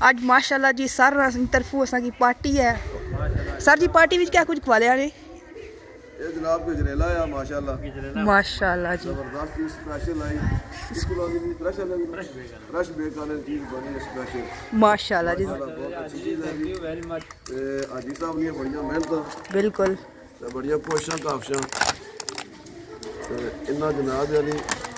आज माशाल्लाह जी सर तरफों असा की पार्टी है। सर जी पार्टी में क्या कुछ खवाया ने? ये जनाब के जरेला है माशाल्लाह। माशाल्लाह जी जबरदस्त चीज स्पेशल आई। इसको लगी भी स्पेशल है, फ्रेश बेकन चीज बनी स्पेशल माशाल्लाह जी। बहुत अच्छी चीज है। Thank you very much. हाजी साहब ने बढ़िया मेहनत बिल्कुल ते बढ़िया कोशिशां काफशां ते इन्ना जनाब वाली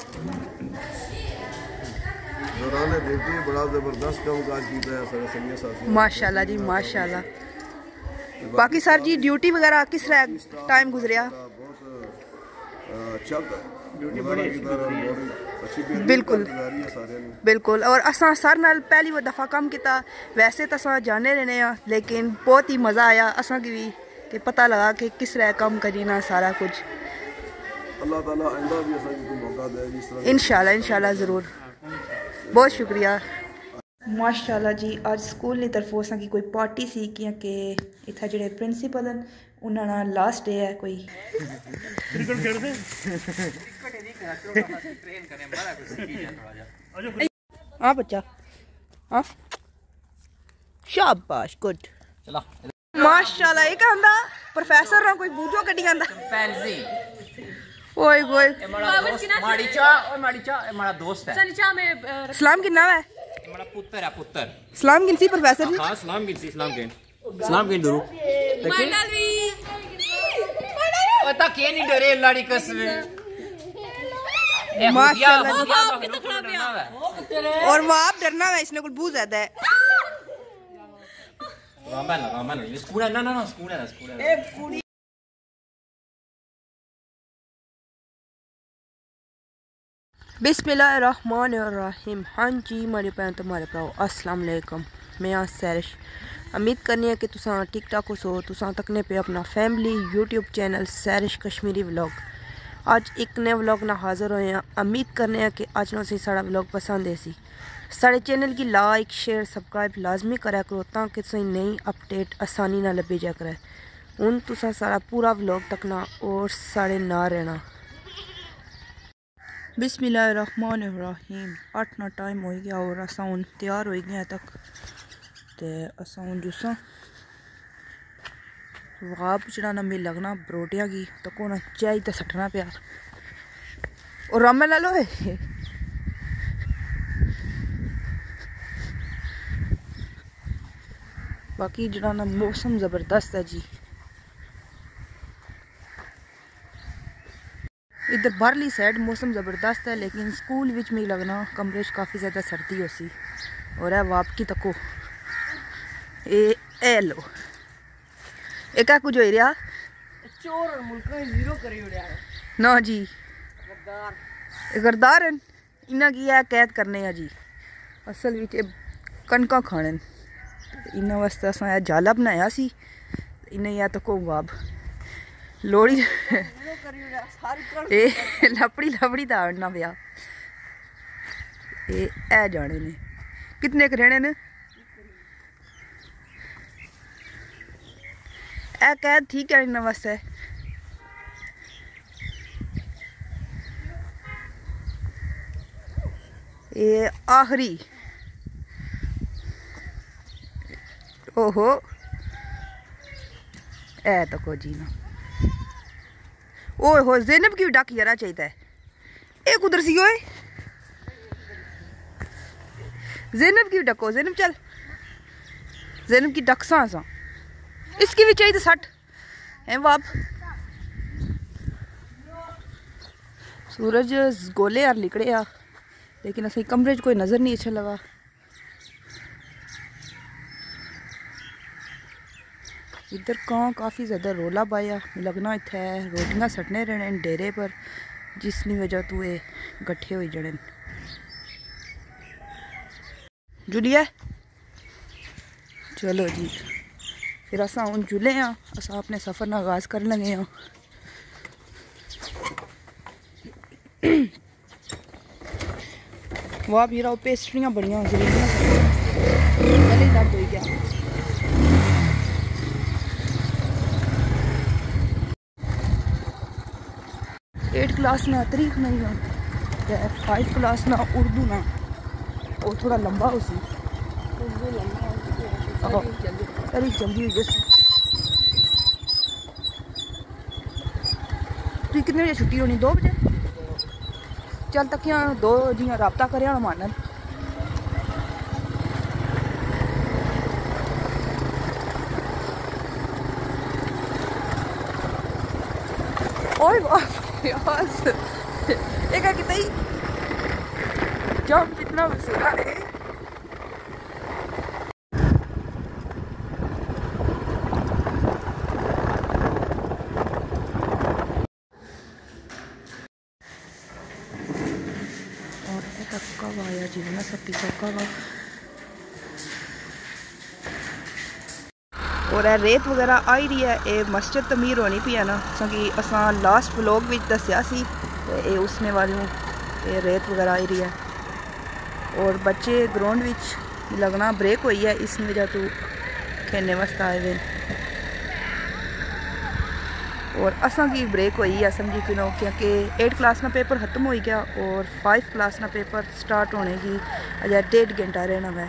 दौरान ड्यूटी बड़ा जबरदस्त कामकाज किया है सारे सभी साथी माशाल्लाह जी माशाल्लाह। बाकी सर जी ड्यूटी वगैरह किस तरह टाइम गुजरिया? अच्छा ड्यूटी बड़ी बिल्कुल बिल्कुल। और असा सर नाल पहली वो दफ़ा काम किया, वैसे तो असा जाने रहने लेकिन बहुत ही मज़ा आया असा की भी कि पता लगा कि किस तरह काम करना सारा कुछ। अल्लाह ताला आइंदा भी असा को मौका दे जिस तरह इंशाल्लाह इंशाल्लाह ज़रूर। बहुत शुक्रिया। माशाल्लाह जी आज स्कूल की तरफों असा की कोई पार्टी सी क्योंकि इतना जो प्रिंसीपल हैं उन्होंने लास्ट डे है कोई। हाँ बच्चा हाँ शाबाश गुड। माशाल्लाह ये क्या होंदा प्रोफेसर ना कोई बूझो कटी आंदा पेंसी ओए ओए हमारा दोस्त है। सलाम की नाम है हमारा पुत्र है पुत्र। सलाम किनसी प्रोफेसर जी? हां सलाम किनसी सलाम के डरू पता के नहीं डरे लाड़ी कसवे माशाल्लाह। और वो आप डरना है इसने कुछ बहुत ज्यादा है। रामन स्कूल है ना स्कूल है। बिस्मिल्लाहिर्रहमानिर्रहीम। हाँ जी मेरे भैन तो मारे भराओ अस्सलाम वालेकुम। मैं आज सैरिश उम्मीद करनी है कि तुसा ठीक ठाक हो। तुसा तकने पे अपना family YouTube channel Sairish Kashmiri vlog. आज एक नए व्लॉग ना हाज़िर होए हैं। उम्मीद करने हैं कि अज ना साड़ा व्लॉग पसंद है सी। साढ़े चैनल की लाइक शेयर सब्सक्राइब लाजमी करा करो ताकि तुसें नई अपडेट आसानी ना लब्भी जा करे। हुण तुसा सारा पूरा व्लॉग तकना और साढ़े ना रहना। बिस्मिल्लाहिर्रहमानिर्रहीम। 8 ना टाइम हो गया और असा हूँ तैयार हो गए तक तो असा हूँ जुसा वाप चढ़ाना मिल लगना बरोटिया की तो कौन चाय तो सटना पिया और रामे ला लो है। बाकी जड़ा मौसम ज़बरदस्त है जी। इधर बाहरली साइड मौसम ज़बरदस्त है लेकिन स्कूल विच में लगना कमरे काफ़ी ज़्यादा सर्दी हो सी और है वाप की तको ए लो एक कुछ हो रहा चोर और मुल्क में जीरो करी उड़िया ना जी गरदार इन्ना की है कैद करने हैं जी। असल विच कणका खाने इन्ना वास्ते असा जाला बनाया सी इन्हें या तको वाब लोड़ी लपड़ी लपड़ी तो आड़ना पिया ए जाने ने कितने क रहने ने ए कैद ठीक है इन्ना वास्ते। ये आखिरी ओहो ए तो को जी ना ओए हो ज़ैनब की डक यारा चाहिए ए कुदर सी ओए ज़ैनब की डको ज़ैनब चल ज़ैनब की डक सा इसकी भी चाहिए 60 है वाप। सूरज गोले यार लिकड़े आ लेकिन असं कमरे कोई नज़र नहीं अच्छा लगा। इधर काफ़ी ज़्यादा रोला पाया लगना इत्थे रोटियां सटने रहने डेरे पर जिसकी वजह तो ये गट्ठे हो जड़े जुलिया। चलो जी फिर असा हूँ जुले हाँ असा अपने सफ़र का आगाज़ कर लगे हाँ। वाह भी रहा पेस्ट्रियाँ बड़िया जलेबियाँ गले दर्द हो गया। एट क्लास ना तरीक नहीं हो 5 क्लास ना उर्दू ना और थोड़ा लंबा हो सी अरे जल्दी हुई जस्ट तू कितने बजे छुट्टी होनी 2 बजे चल तक यहाँ 2 जियां राबता करे मानन ओए यार एक कितना ही जंप इतना वसूला है और कब आया जीवन सब पीछा कब और रेत वगैरह आई रही है ये मस्जिद तमीर होनी पी है ना क्योंकि असा लास्ट व्लॉग में दसिया सी ये उसने वाली ये रेत वगैरह आई रही है और बच्चे ग्राउंड विच लगना ब्रेक हुई है इस वजह तो खेलने वास्ते आए हुए और असा की ब्रेक हुई है समझी फिर क्योंकि 8 क्लास ना पेपर ख़त्म हो गया और 5 क्लास ना पेपर स्टार्ट होने की अजय 1.5 घंटा रहना मैं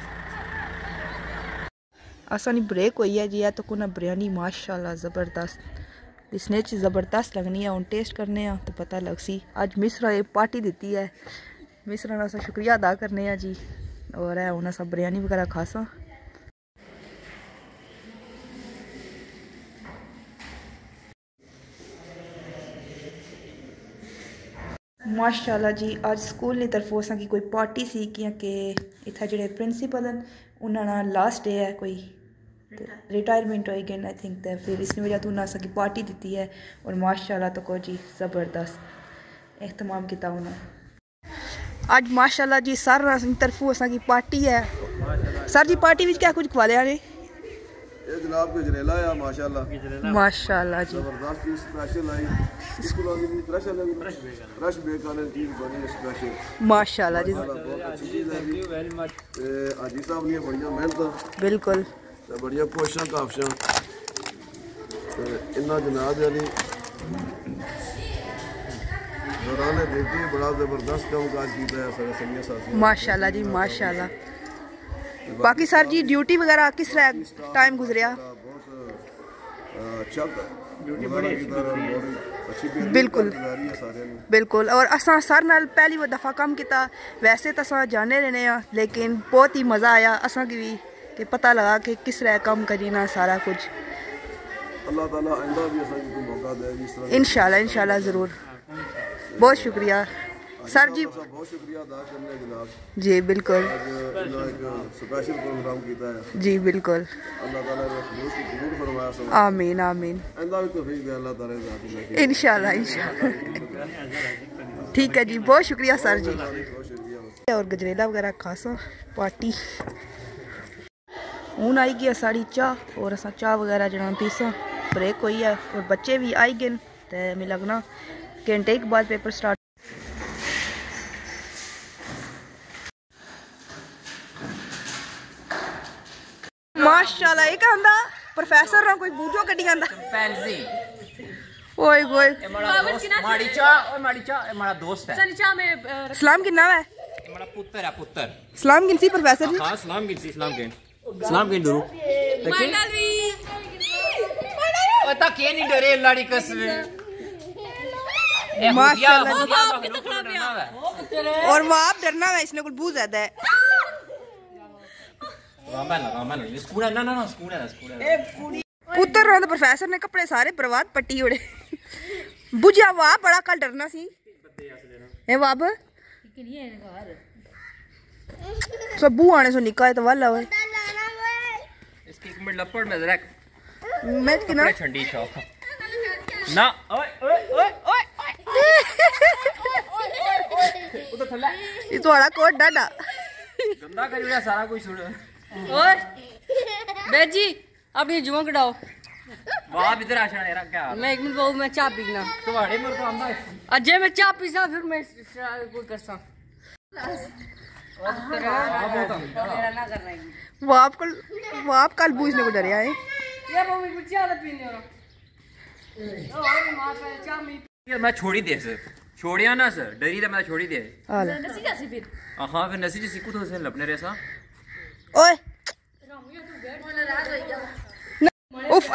आसानी ब्रेक हुई है जी है तो कुना बिरयानी माशाल्लाह ज़बरदस्त इसने ज़बरदस्त लगनी है उन टेस्ट करने हैं तो पता लग सी आज मिसरा ये पार्टी दी है मिसरा ना शुक्रिया अदा करने हैं जी और है उन्हें सब बिरयानी वगैरह खासा माशाल्लाह जी आज स्कूल की तरफों असा की कोई पार्टी सी क्योंकि इतना जो प्रिंसीपल हैं उन्होंने लास्ट डे है कोई रिटायरमेंट हो गई आई थिंक तो फिर इसकी वजह तो उन्हें असा की पार्टी दी है और माशाल्लाह तो को जी ज़बरदस्त एहतमाम किया उन्होंने आज माशाल्लाह जी सर की तरफों असा की पार्टी है सर जी पार्टी में क्या कुछ खवा लिया ने ये जनाब गजरेला है माशाल्लाह जी जबरदस्त स्पेशल आई स्कूल वाली भी स्पेशल है फ्रेश बेकन चीज बनी है स्पेशल माशाल्लाह जी बहुत अच्छी चीज है थैंक यू वेरी मच हाजी साहब ने बढ़िया मेहनत बिल्कुल ते बढ़िया कोशिशां काफिशां इन्ना जनाब वाली दौरान देखते बड़ा जबरदस्त काम काज किया है सारे सभी साथी माशाल्लाह जी माशाल्लाह बाकी सर जी ड्यूटी वगैरह किस तरह टाइम गुजरिया बिल्कुल बिल्कुल और असा सर नाल पहली दफ़ा काम किया वैसे तो असा जाने रहने लेकिन बहुत ही मज़ा आया असा की भी कि पता लगा कि किस तरह काम करना सारा कुछ अल्लाह ताला आइंदा भी असा को मौका दे इस तरह इंशाल्लाह ज़रूर बहुत शुक्रिया सर जी बहुत शुक्रिया अदा करने जनाब जी बिल्कुल एक स्पेशल प्रोग्राम किया है जी बिल्कुल अल्लाह ताला ने खुलूस की कबूल फरमाया सब आमीन आमीन आइंदा भी तौफीक दे अल्लाह ताला ने इंशाल्लाह ठीक है जी बहुत शुक्रिया सर जी और गजरेला वगैरह खासा पार्टी हूँ आई गई साड़ी चाह और असा चाह वगैरह जना पीसा ब्रेक हुई है और बच्चे भी आई गए तो मैं लगना घंटे के बाद पेपर स्टार्ट माशाल्लाह ये क्या आंदा प्रोफेसर ना कोई बूझो कटी आंदा पैंसी ओए ओए माड़ी चाह और माड़ी चाह हमारा दोस्त है सलाम की नाम है हमारा पुत्र है पुत्र सलाम किनसी प्रोफेसर जी हां सलाम किनसी सलाम के डरू पता के नहीं डरे लाड़ी कसवे माशाल्लाह और वो आप डरना है इसने कुछ बहुत ज्यादा है स्कूल है ना पुत्र रहा प्रोफेसर ने कपड़े सारे बर्बाद पट्टी उड़े बुझा वाह बड़ा कल डरना सी ए वाब सबू आने सो निका है तो वाला ओए इसकी एक मिनट लपड़ में रख मैं कि ना ठंडी शॉप ना ओए ओए ओए ओए उधर थल्ला ये तो बड़ा कोट डाडा गंदा कर दिया सारा कुछ छोड़ और बेजी अब ये जुआ कटाओ वाह इधर आशा है क्या मैं 1 मिनट बहुत मैं चाय पीना तुम्हारे मर तो आंदा अजय मैं चाय पीसा फिर मैं कोई करसा वाप कल बूझने को डरिया है ये वो मैं चाय पीने और मां पे चाय मी मैं छोड़ी दे सर छोड़िया ना सर डरी था मैं छोड़ी दे नसी कैसे फिर हां फिर नसी जी सीखू तो से लपने रे सा ओए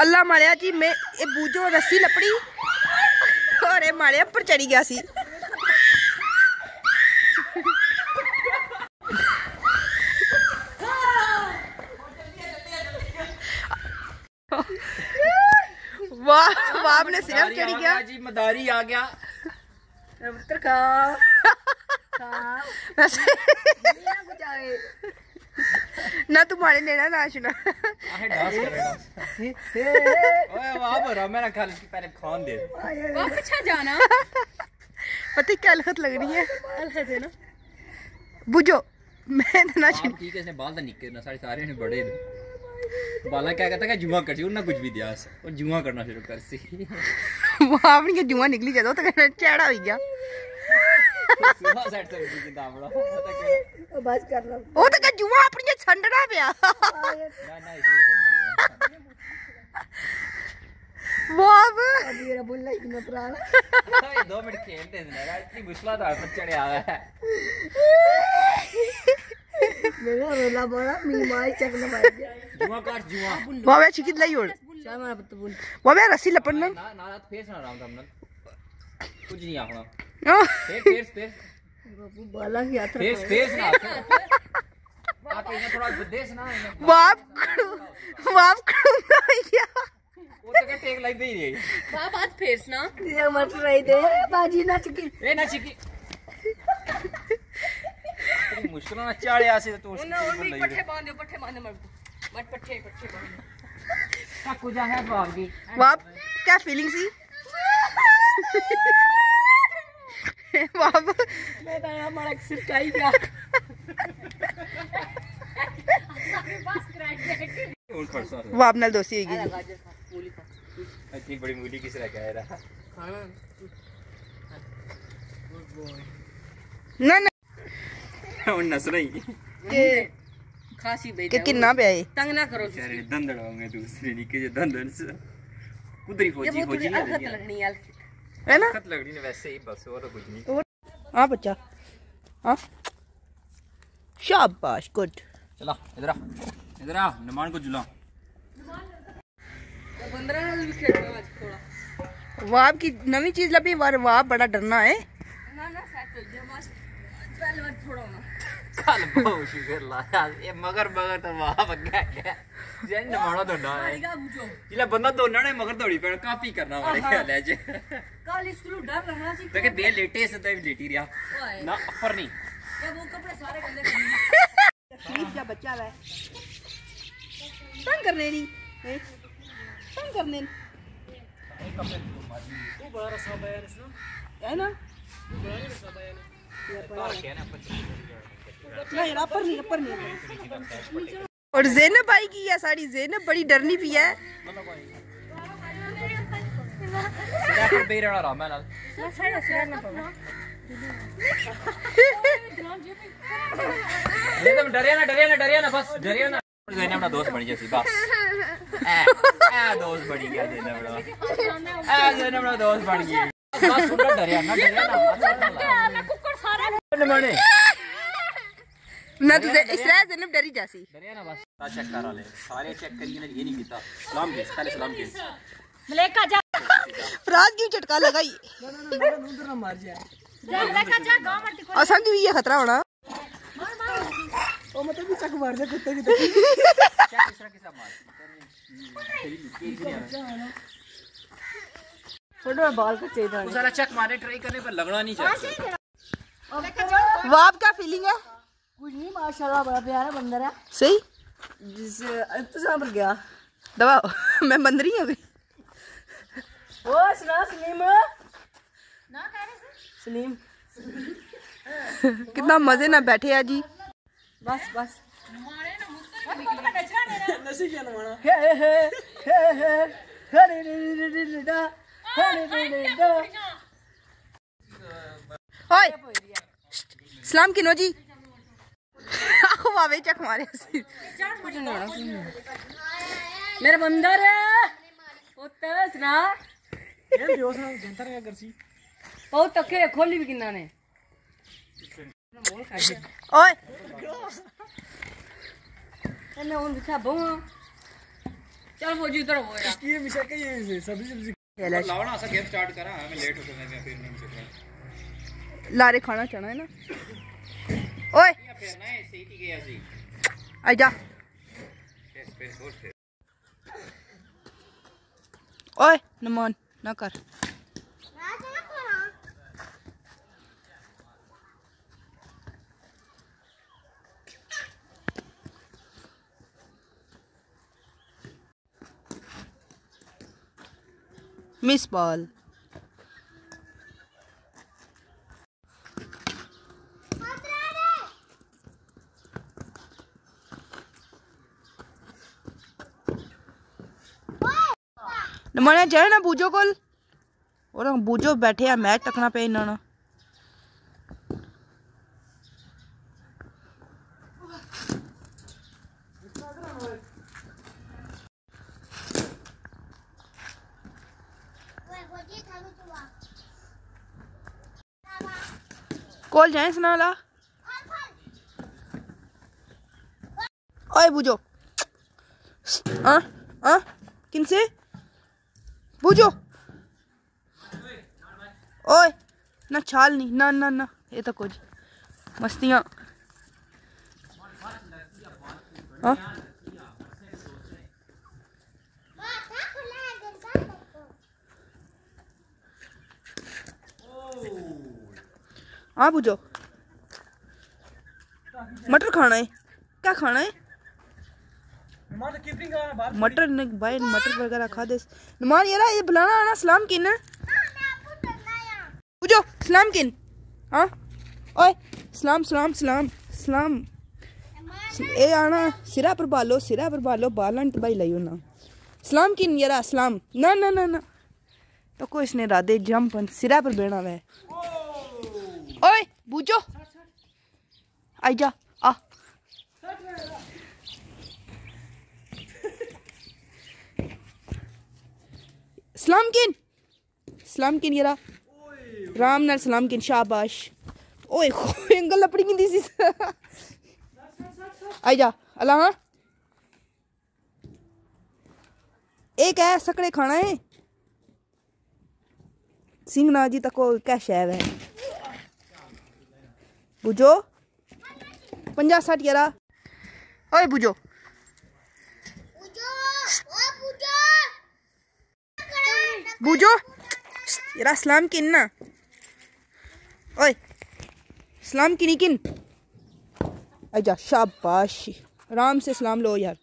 अल्लाह मारिया जी मैं ये बूझो रस्सी लपड़ी और ये मारिया पर चढ़ी गया सी। वाह आपने सिर्फ चढ़ी गया जी, मदारी आ गया। ना तुम्हारे लेना ना सुना। ओए वाह बरा मेरा ख्याल इसकी पहले खान दे। वाह अच्छा जाना। पता क्या अलखत लग रही है? अलखत है ना। बुझो मैं ना ठीक है, इसने बाल तो निके ना सारे ने बड़े बाला क्या कहता है जुआ कर ना कुछ भी दिया और जुआ करना शुरू कर सी। वहां अपनी के जुआ निकली जाता तो चढ़ा हो गया। सुबह सेट से की दामड़ा बस कर लो वो तो क्या जुआ अपनी के छंडना पिया। ना इसलिए वो अब मेरा बोलना इतना पुराना 2 मिनट खेलते हैं ना इतनी मुश्किल था पर चढ़े आ गया है। मेरा रोला बोला मी माई चक न मार गया जुआ काट जुआ वावे चिकित लाई ओड चाय मारा पत्ता बोल वावे रस्सी लपन ना ना फेस ना राम हमने कुछ नहीं आखना फेस बाबू बाला की यात्रा फेस ना आके इन्हें थोड़ा देश ना वाप भैया वो तो क्या टेक लाइक दे ही रही वाह बात फेस ना ये मत रही दे बाजी ना चिकी ए ना चिकी मुश्किल ना चाड़े आसे तो पट्टे बांधे मत पट्टे बांधे कुजा है बाप की वाप क्या फीलिंग सी? वाप मैं तो हमारा सिर का ही क्या वाप नाल दोस्ती होगी। इतनी बड़ी मूली किस रह गया रहा ना ना और नस रही के खासी बेटा के किन्ना पे आए तंग ना करो अरे दंदड़ होंगे दूसरे निके जो दंदन से कुदरी ये फौजी अलखत लगनी यार है ना खत लग रही है वैसे ही बस और कुछ नहीं। हां बच्चा हां शाबाश गुड चला इधर आ नमान को जुला बंदरा भी खेलना आज थोड़ा वाप की नवी चीज लभी वाप बड़ा डरना है ना सेट हो गया बस पहले बार थोड़ा ना कल बहुत शुक्र लाया ये मगर तो वहां बग गया जैन नमाना दौड़ना है आएगा बुझो जिला बंदा दौड़ना ने मगर दौड़ी पे काफी करना वाले ख्याल है जे कल स्कूल डर रहा सी तो के दे लेटे से तो लेटी रहा ना ऊपर नहीं ये वो कपड़े सारे गंदे शरीफ का बच्चा है तंग करने नहीं तंग करने वो बड़ा रसा बयान इसना है ना नहीं अपर नहीं और ज़ैनब आई की है साड़ी ज़ैनब बड़ी डरनी भी है पर बेरना रहा मैं नाल सारे सिर ना पवा ये तो डरिया ना बस डरिया ना ज़ैनब अपना दोस्त बन जैसी बस ए दोस्त बन गया ज़ैनब अपना दोस्त बन गया बस सुन डरिया ना मैं कुकर सारे माने ना तुझे इसराइल ज़ैनब डरी जासी डरिया ना बस चेक करा ले सारे चेक करिए ना ये नहीं कीता सलाम के पहले सलाम के मलेका जा फराज की झटका लगाई ना मार जाए मलेका जा गांव मत को असा की भी ये खतरा होना ओ मतलब चक मार दे कुत्ते की तरह क्या तीसरा के साथ मार फोटो में बाल कच्चे था उस वाला चक मारने ट्राई करने पर लगना नहीं चाहिए वाप क्या फीलिंग है? कुछ नहीं माशाल्लाह बड़ा प्यारा बंदर है सही जिस इंतजाम पर गया दबा मैं बंदरी हूँ ओ सुना सलीम ना कह रहे सलीम कितना मजे ना बैठे हैं जी बस बस मारे ना मुक्कर का नचरा ने नसी क्या नवाना हे हे हे हे हरे रे रे रे डा हरे रे रे डा ओए सलाम किनो जी आखो वावे चक मारे मेरा बंदर है पुत्र सुना ये दियो सुना जनता क्या करसी बहुत तके खोली भी किन्ना ने ओए एने उन बिछा बहु चल फौजी उधर हो यार ये मिशा के ये सब्जी लाओ ना, ऐसा गेम स्टार्ट करा, हमें लेट हो जाएगा फिर नहीं चल लारे खाना चाहना है ना। ओए फिर ना सही थी गया सी आजा। ओए नमान ना कर। Miss ball. नमाने जाए ना बूजो कोल और बूजो बैठे आ मैच तकना पे इन्होंने। कोल जाए सुना ला। ओए बूजो किन से बूजो। ओए ना छाल नहीं ना ना ना ये तो कुछ मस्तियाँ। हाँ बूजो मटर खाना है क्या खाना है। मटर ने भाई मटर वगैरह खा दे। नुमान ये बुलाना आना सलाम किन बूजो सलाम किन। हाँ ओए सलाम सलाम सलाम सलाम ए आना सिरा पर बालो बालन तो भाई लाई ना सलाम किन यारा सलाम ना ना ना ना तो को इसने राधे जंप सिरा पर बेना वह। ओए बूजो आई जा आ सलाम किन यारा राम नाल सलाम किन शाबाश। ओए एंगल लपड़ी की दी आई जा अल्लाह। हाँ एक है सकड़े खाना है सिंह ना जी तक क्या शैव है बुझो 50-60 यारा। ओए बुझो बुझो यारा सलाम किन ना। ओए सलाम किन किन आजा शाबाश आराम से सलाम लो यार।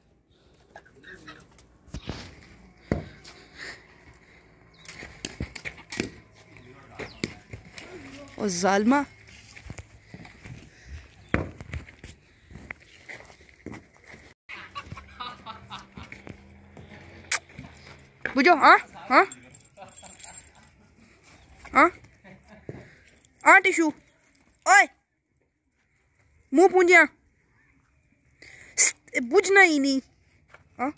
ओ जालमा बुझो। हाँ हाँ हाँ हाँ टिशू ओए मुंह पूंजिया बुझना ही नहीं। हाँ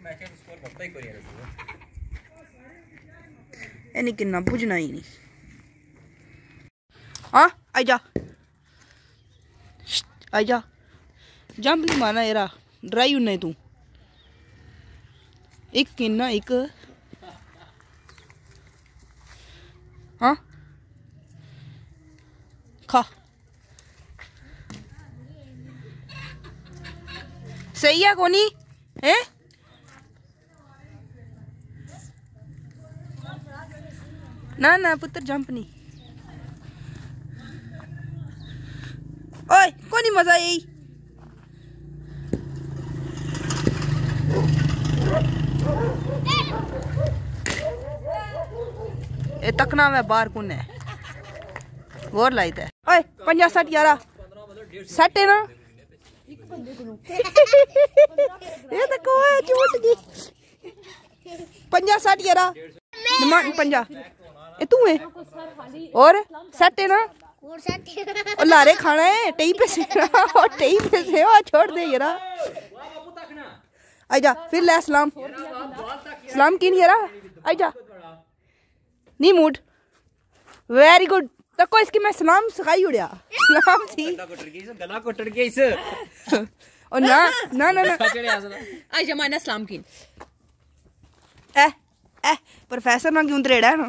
यानी किन्ना बुझना ही नहीं। हाँ आजा आजा जंप नहीं मारना यारा ड्राई होना है तू एक किन्ना एक। हाँ खा सही है कोनी है। ना ना पुत्र जंप नहीं। ओए कोनी मजा यही ए तकना में बाहर कौन है गौर लाई है। ओए 50-60 यारा सेट है ना ये तो को है झूठ दी 50-60 यारा 50 ए तू है और सेट है ना और लारे खाना है टेई पे से और टेई पे से छोड़ दे यारा। आजा फिर ले सलाम सलाम किन यारा आजा नहीं मूड वेरी गुड तो को इसकी मैं सलाम सिखाई उड़िया सलाम थी गला कोटर गई इस और ना ना ना ना आज जमाना सलाम की प्रोफेसर ना क्यों त्रेड़ा है ना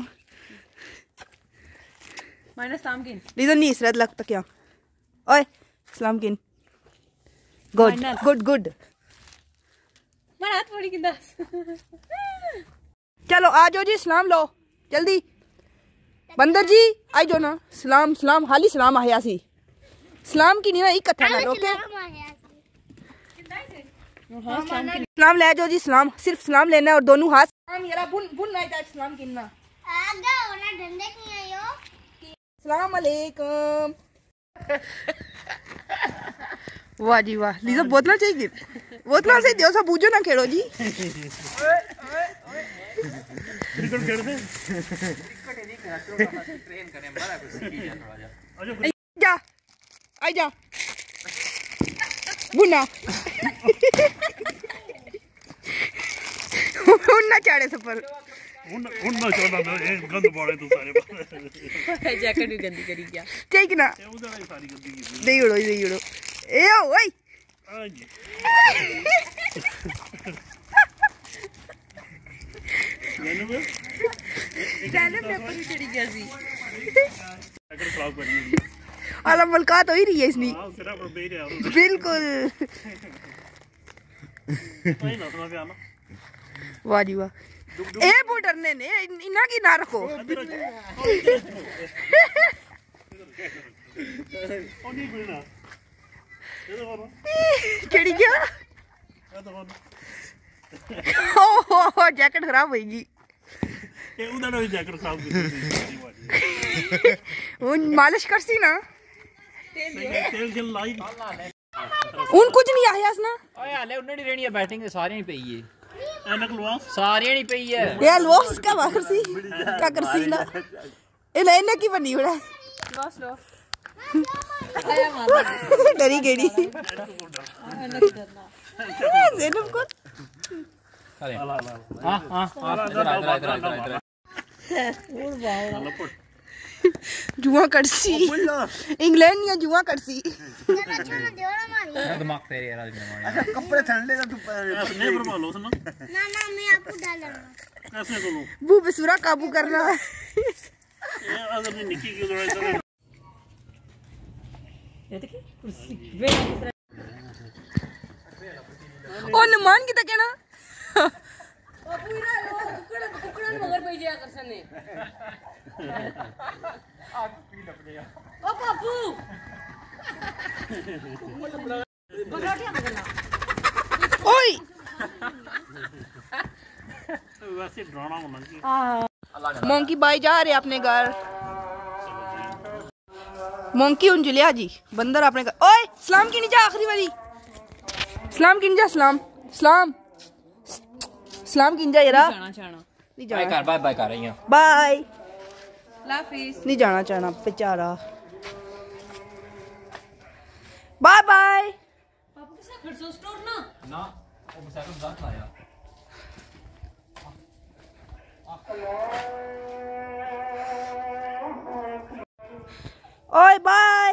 माइनस सलाम की लीजन नहीं इसरत लगता क्या ओए सलाम किन गुड गुड गुड मेरा हाथ पड़ी किंदा चलो आ जाओ जी सलाम लो जल्दी बंदर जी आई जाओ ना सलाम सलाम हाली सलाम आया सी सलाम की नहीं ना एक कथा ना ओके सलाम ले जाओ जी सलाम सिर्फ सलाम लेना है और दोनों हाथ सलाम यारा बुन बुन ना जाए सलाम किन्ना आगा ओना डंडे की आयो सलाम अलैकुम वाह जी वाह लीजा बोतला चाहिए बोतला से दियो सा बूझो ना खेड़ो जी जा आई जा बुना उन्ना चाड़े सफर उन्ना चौदह गंद पाड़े तू सारे जैकेट भी गंदी करी गया ठीक ना सारी गंदी नहीं उड़ो ए ओए चढ़ी गया सी आला मुलाकात हो ही रही है इसनी बिल्कुल वाह जी वाह ए बॉर्डर ने इना की ना रखो केड़ी क्या ओ जैकेट खराब होगी जैकेट खराब मालिश करसी ना तेल जल लाई उन कुछ नहीं आया ना ओए हाले उन्ने नहीं रहनी है बैटिंग सारी नहीं पई है एनक लवा सारी नहीं पई है यार लॉस का करसी क्या करसी ना इन्हें की बनी उड़ा लॉस लो डरी गेड़ी ज़ैनब को अरे हां हां इधर जुआ करसी इंग्लैंड या जुआ करसी दिमाग तेरे यार कपड़े ठंडे का तू नहीं भरवा लो सुनो ना मैं आपको डालूंगा कैसे करूं बू बेसुरा काबू करना ये अगर नहीं निकी की लड़ाई ये देखिए कुर्सी ओ नमान की तक है ना ओ पूरा लो कुकड़ा मगर पे जाया कर सने ओ बाबू ओए वैसे ड्रामा होना चाहिए मोंकी भाई जा रहे अपने घर मोंकी उंजलिया जी बंदर अपने घर ओए सलाम की नहीं जा आखिरी वाली सलाम की नहीं जा सलाम सलाम सलाम की नहीं जा यारा जाना चाहना नहीं बाय जाना कर बाय कर रही हैं बाय लाफिस नहीं जाना चाहना बेचारा बाय बाय बाबू के साथ फिर से स्टोर ना ना वो साइकिल साथ लाया ओए बाय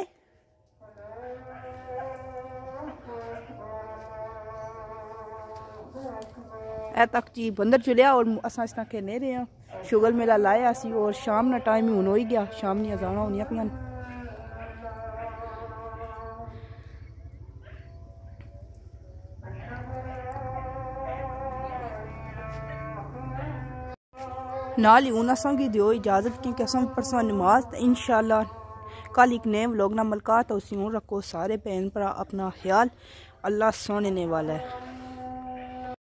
ए तक जी बंदर चलिया और असा इस तरह खेलने रहे हैं शुगर मेला लाया सी और शाम ना टाइम ही हो ही गया शाम नहीं अजाना होनी पियां नाल ही हूँ असा की दियो इजाज़त क्योंकि असं परसों नमाज इंशाल्लाह कल एक नए व्लॉग ना मुलाकात हो सी रखो सारे भैन भरा अपना ख्याल अल्लाह सोने वाला है।